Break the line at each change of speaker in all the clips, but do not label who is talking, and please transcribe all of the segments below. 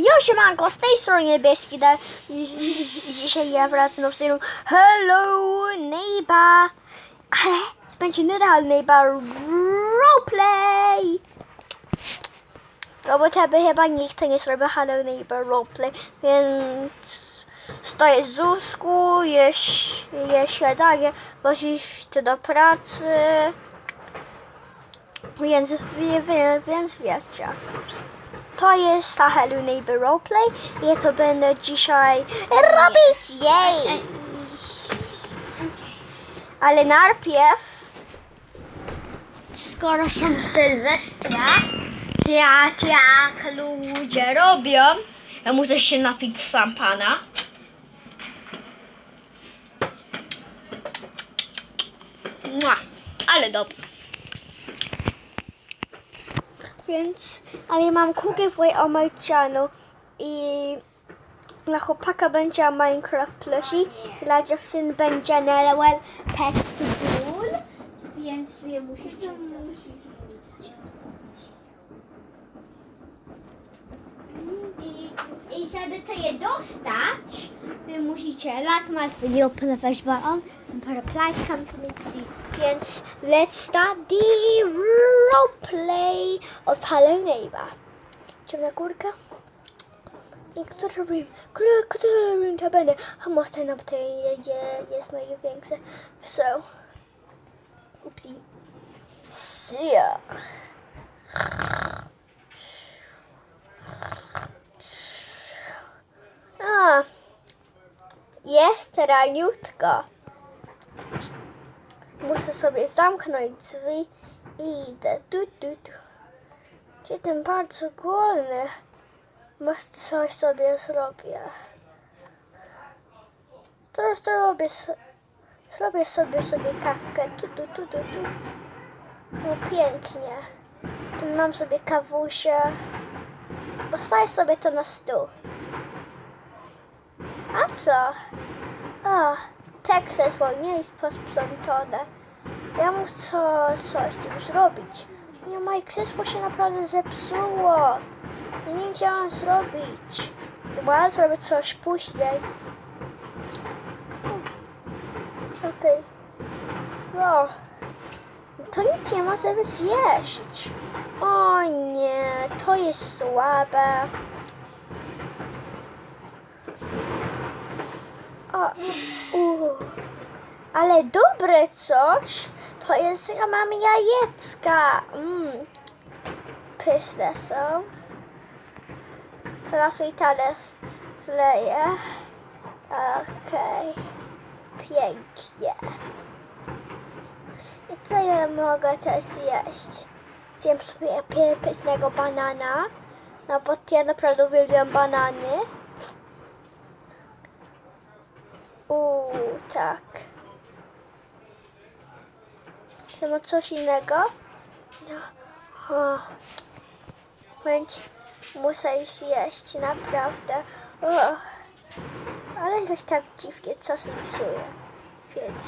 Siemanko, z tej strony niebieski, dzisiaj ja wracam do stylu Hello neyba, ale będzie nadal neyba roleplay. No bo chyba nikt nie zrobi Hello neyba roleplay, więc stoję z łóżku, je śniadanie, wozisz ty do pracy, więc wiecie. To jest ta Hello neyba roleplay i ja to będę dzisiaj robić, jej! Ale najpierw, skoro są Sylwestra, jak ludzie robią, ja muszę się napić szampana. Ale dobra. Więc, ale mam giveaway o moim channel i dla chłopaka będzie Minecraft plushie, dla dziewczyn będzie Rowl Pets Pool, więc wy musicie i żeby to je dostać, wy musicie like my video, press button and put a play comment, więc let's start the roleplay of Hello neyba. Idziemy na górkę. I który room to będzie? Mosty na to jest największe. So, oopsie. So. Jest raniutko. Muszę sobie zamknąć drzwi i idę. Jestem bardzo głodny. Może coś sobie zrobię. Teraz zrobię sobie kawkę. No pięknie. Tu mam sobie kawusię. Postawię sobie to na stół. A co? O, te krzesło nie jest posprzątane. Ja muszę coś z tym zrobić. Nie, moje krzesło się naprawdę zepsuło. Ja nie wiem, co mam zrobić. Chyba zrobię coś później. Okej. No. To nic nie ma żeby zjeść. O nie, to jest słabe. Ale dobre coś, to jest, że mam jajecka. Pyszne są. Teraz i talerz zleję. Okej. Pięknie. I co ja mogę też zjeść? Zjem sobie pysznego banana. No bo ja naprawdę uwielbiam banany. Tak. Czy ma coś innego? No. Więc muszę iść jeść, naprawdę. Ale jakoś tak dziwnie czasem czuję. Więc...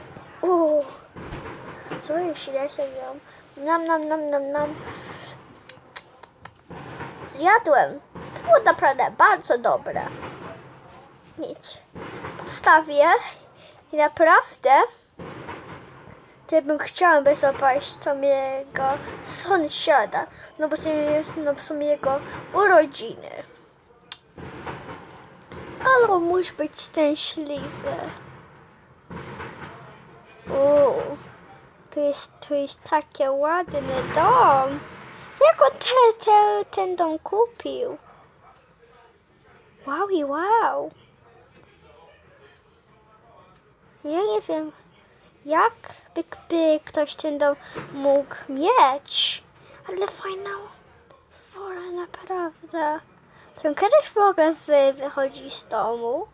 Co jeśli ja się jem? Nam. Zjadłem. To było naprawdę bardzo dobre. Nic. Postawię i naprawdę gdybym chciała zobaczyć to mojego sąsiada, no bo są jego urodziny. Ale on musi być szczęśliwy. To jest taki ładny dom. Jak on ten dom kupił? Wow. Ja nie wiem, jak by ktoś ten dom mógł mieć, ale fajna fora, naprawdę. Czy on kiedyś w ogóle wychodzi z domu?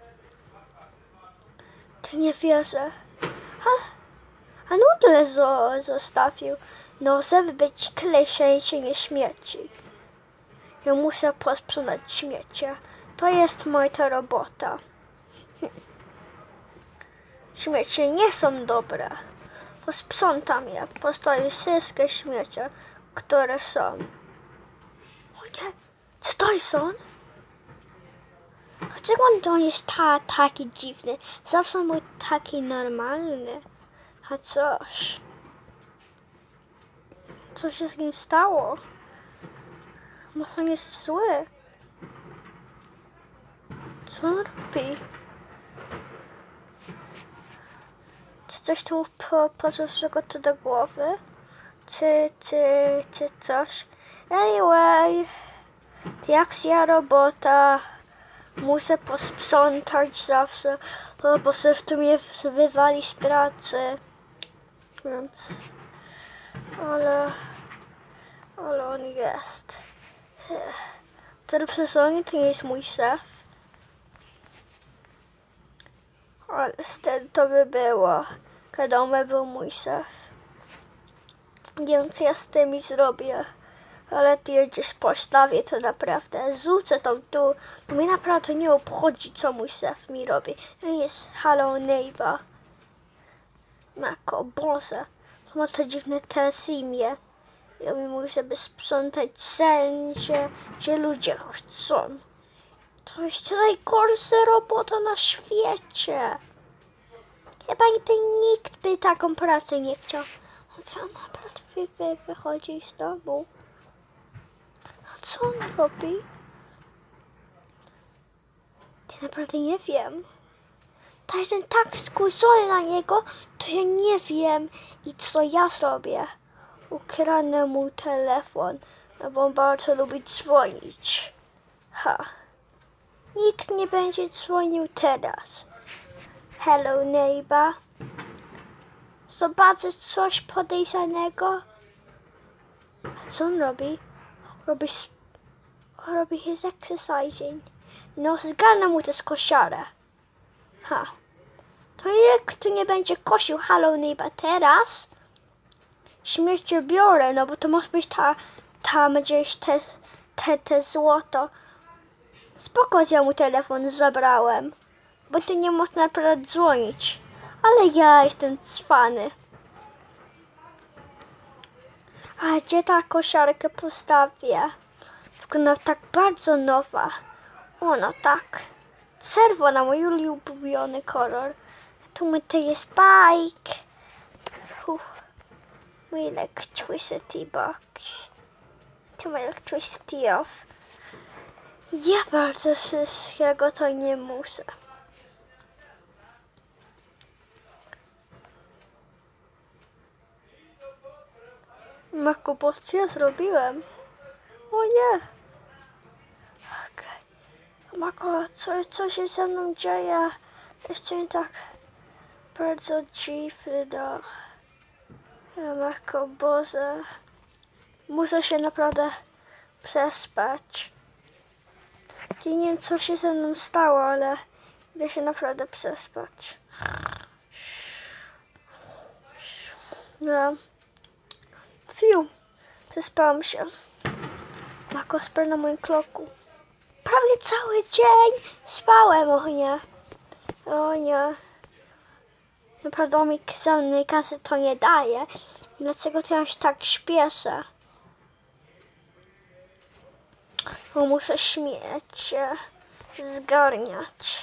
To nie wierzę. A nudle zostawił. No, żeby być klejsze i się nie śmieci. Ja muszę posprzątać śmiecie. To jest moja robota. Śmiecie nie są dobre. Posprzątam je. Postawię wszystkie śmiecie, które są. O nie, Co to jest on? Dlaczego on jest taki dziwny? Zawsze był taki normalny. A coś się z nim stało? Może on jest zły? Co on robi? Czy coś tu podeszło to do głowy? Czy coś? Anyway, akcja robota. Muszę posprzątać zawsze, bo się w mnie wywali z pracy. Więc... Ale on jest. Ten sezonie to nie jest mój szef. Ale wtedy to by było, kiedy on by był mój szef. Nie wiem, co ja z tymi zrobię. Ale ty gdzieś postawię to naprawdę. Rzucę to tu. No mnie naprawdę nie obchodzi, co mój szef mi robi. To jest hello neyba. Mako, Boże. Ma to dziwne imię. Ja mi mówię, żeby sprzątać wszędzie, gdzie ludzie chcą. To jest najgorsza robota na świecie. Chyba nikt by taką pracę nie chciał. On sam naprawdę wychodzi z domu. A co on robi? Ja naprawdę nie wiem. To jestem tak skurzony na niego, to ja nie wiem. I co ja zrobię? Ukradnę mu telefon, bo on bardzo lubi dzwonić. Nikt nie będzie dzwonił teraz. Hello neyba. Zobaczysz coś podejrzanego? A co on robi? Robi his exercising. No, zgarnę mu tę kosiarę. To nikt nie będzie kosił hello neyba teraz. Śmiecie biorę, no bo to może być tam gdzieś te złoto. Spoko, ja mu telefon zabrałem, bo tu nie można naprawdę dzwonić. Ale ja jestem cwany. A gdzie ta kosiarkę postawię? Wygląda tak bardzo nowa. Ona tak. Czerwona, mój ulubiony kolor. Tu to jest bike. My electricity box. To my electricity off. Ja bardzo wszystkiego to nie muszę. Mako, bo co ja zrobiłem? O nie! Okay. Mako, co się ze mną dzieje? Jeszcze nie tak bardzo dziwny, no. Mako, Boże. Muszę się naprawdę przespać. Ja nie wiem, co się ze mną stało, ale idę się naprawdę przespać. No. Przespałam się. Mako, spał na moim kloku. Prawie cały dzień spałem, o nie. O nie. Naprawdę mi żadnej kasy to nie daje. Dlaczego to ja się tak śpieszę? Bo muszę śmiecie zgarniać.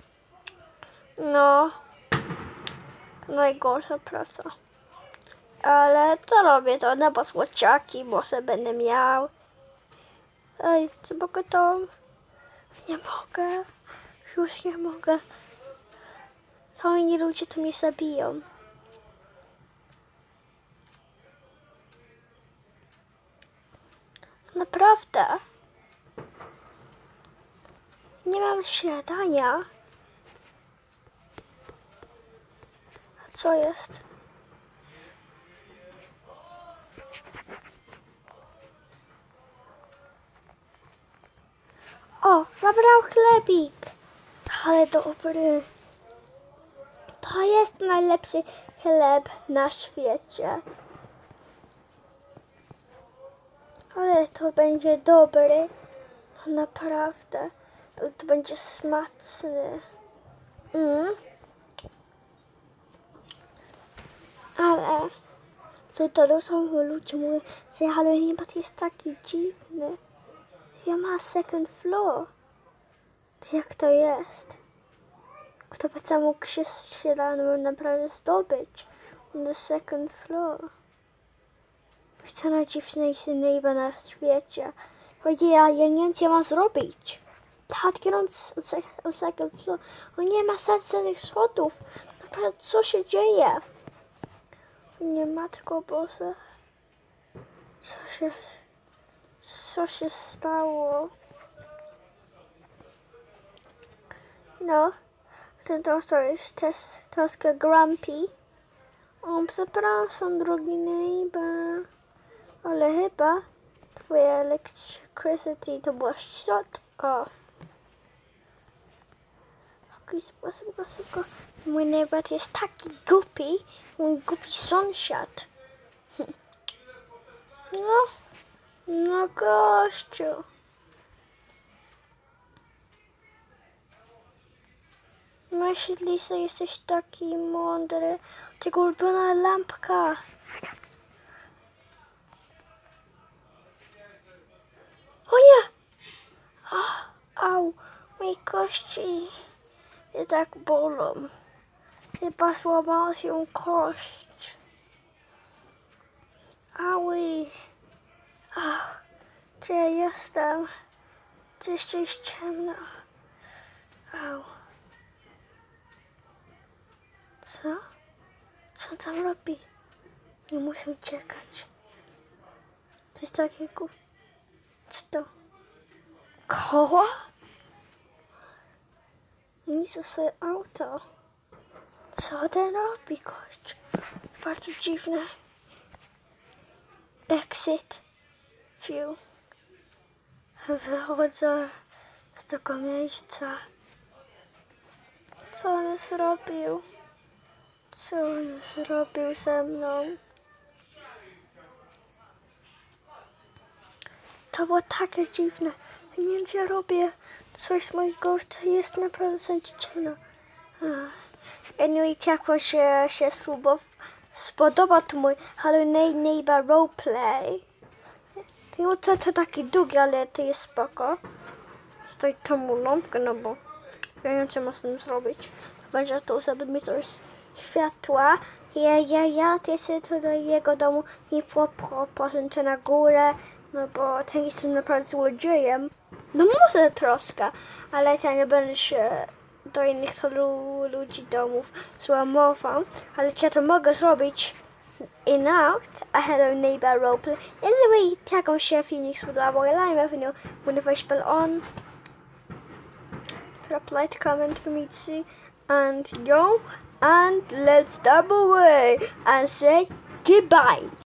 No. Najgorsza praca. Ale co robię to? No bo słodziaki może będę miał. Ej, co mogę to? Nie mogę. Już nie mogę. Oni ludzie tu mnie zabiją. Naprawdę. Nie mam śniadania. A co jest? O, zabrał chlebik. Ale dobry. To jest najlepszy chleb na świecie. Ale to będzie dobry. Naprawdę. To będzie smaczny. Ale to są ludzie mówią, że Halloween jest taki dziwny. ja ma second floor. Jak to jest? Kto by tam mógł się naprawdę zdobyć? The second floor. To najdziwniejszy neyba na świecie. Ojej, ja nie wiem, co ja mam zrobić. How to get on second floor? O nie ma sensu schodów. Naprawdę, co się dzieje? Nie, Matko Boże. Co się stało? No, ten doktor jest też troszkę grumpy. O, przepraszam, drogi neighbor. Ale chyba twoja electricity to była shut off. Okej, szybko. Mój neighbor jest taki głupi. Mój głupi sąsiad. No gościu. Myśli, że jesteś taki mądry. Tego ulubiona lampka. O nie! Au, moje kości mnie tak bolą. Chyba złamała się kość. Aui. Gdzie ja jestem? Gdzieś jest ciemno. Au. Co? Co tam robi? Nie muszę uciekać. To jest takiego... Co to? Koła? Niszczy sobie auto. Co ten robi, gość? Bardzo dziwne. Exit. View. Wychodzę z tego miejsca. Co on zrobił? Co on zrobił ze mną? To było takie dziwne. Nie wiem, co ja robię. Coś z mojego to jest naprawdę ciemno. Anyway, jak wam się spodoba to mój Hello Neighbor roleplay. To taki długi, ale to jest spoko. Stoi tą lampkę, no bo ja nie wiem, co mam z tym zrobić. Będzie to zrobić mi to światła. Ja to do jego domu nie poszedłem na górę, no bo ten jestem naprawdę złodziejem. No może troszkę, ale ja nie będę się do innych ludzi domów złamował, ale ja to mogę zrobić in out a Hello Neighbor roleplay. Anyway, jak wam się filmik spodobał, lajmy video, będę wejść bell on. Drop like, comment for me to see, and let's double away and say goodbye.